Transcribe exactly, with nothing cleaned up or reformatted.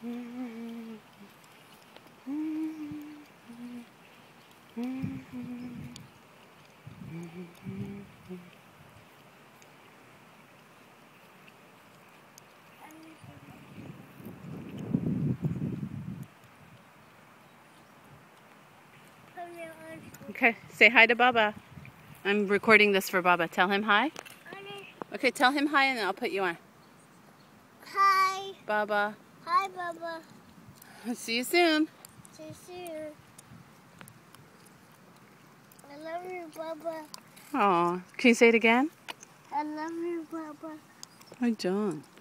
Okay, say hi to Baba. I'm recording this for Baba. Tell him hi. Okay, tell him hi and then I'll put you on. Hi. Baba. Hi, Baba. See you soon. See you soon. I love you, Baba. Oh, can you say it again? I love you, Baba. Hi, John.